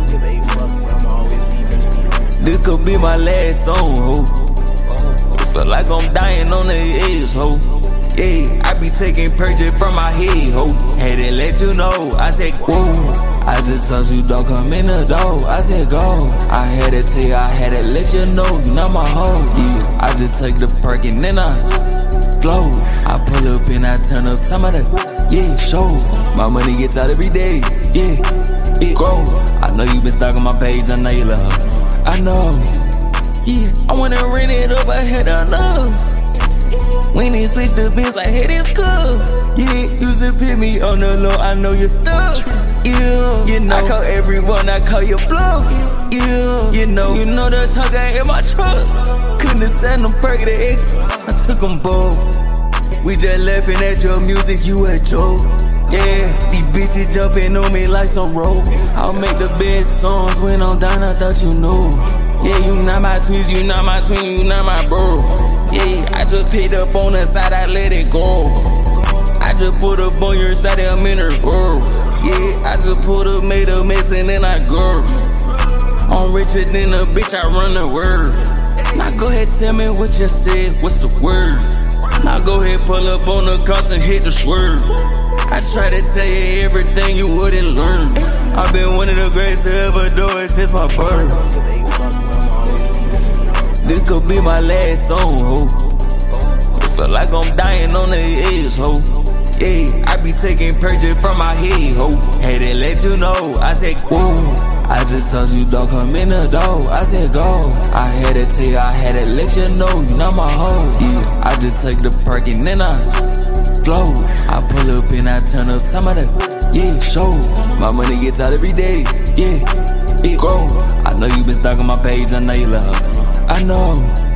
This could be my last song, ho. Feel like I'm dying on the edge, ho. Yeah, I be taking purchase from my head, ho. Had to let you know, I said, whoa. I just told you don't come in the door, I said go. I had to tell you, I had to let you know, you not my hoe. Yeah, I just take the perk and then I flow. I pull up and I turn up some of the, yeah, show. My money gets out every day, yeah, it grow. I know you been stalking my page, I know you love her. I know, yeah, I wanna rent it up, I had enough. When they switch the bins, I hate it's cool. Yeah, used to pit me on the low, I know you're stuck. Yeah, you know, I call everyone, I call you bluff. Yeah, you know the talk I in my truck. Couldn't send them perk to X, I took them both. We just laughing at your music, you a joke. Yeah, these bitches jumping on me like some rope. I'll make the best songs when I'm down, I thought you knew. Yeah, you not my twins, you not my twin, you not my bro. Yeah, I just picked up on the side, I let it go. I just put up on your side, I'm in her world. Yeah, I just put up, made a mess and then I go. I'm richer than a bitch, I run the word. Now go ahead, tell me what you said, what's the word? Now go ahead, pull up on the cops and hit the swerve. I try to tell you everything you wouldn't learn. I've been one of the greatest to ever do it since my birth. This could be my last song, ho. Feel like I'm dying on the edge, ho. Yeah, I be taking purchase from my head, ho. Had to let you know, I said, whoa. I just told you don't come in the door, I said go. I had to tell you, I had to let you know, you not my hoe. Yeah, I just take the perk and then I flow. I pull up and I turn up some of the, yeah, show. My money gets out every day, yeah, it grow. I know you been stalking my page, I know you love her. I know.